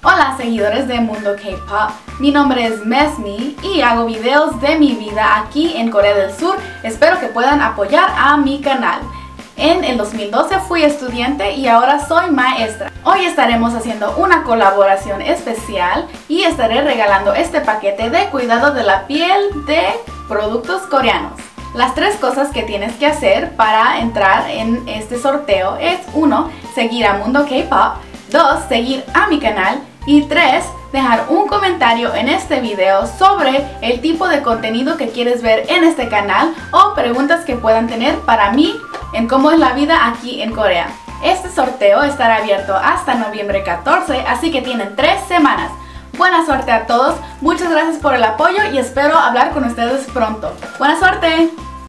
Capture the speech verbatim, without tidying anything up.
Hola seguidores de Mundo K-Pop, mi nombre es Mesmi y hago videos de mi vida aquí en Corea del Sur. Espero que puedan apoyar a mi canal. En el dos mil doce fui estudiante y ahora soy maestra. Hoy estaremos haciendo una colaboración especial y estaré regalando este paquete de cuidado de la piel de productos coreanos. Las tres cosas que tienes que hacer para entrar en este sorteo es uno Seguir a Mundo K-Pop, dos Seguir a mi canal y tres Dejar un comentario en este video sobre el tipo de contenido que quieres ver en este canal o preguntas que puedan tener para mí en cómo es la vida aquí en Corea. Este sorteo estará abierto hasta noviembre catorce, así que tienen tres semanas. Buena suerte a todos, muchas gracias por el apoyo y espero hablar con ustedes pronto. ¡Buena suerte!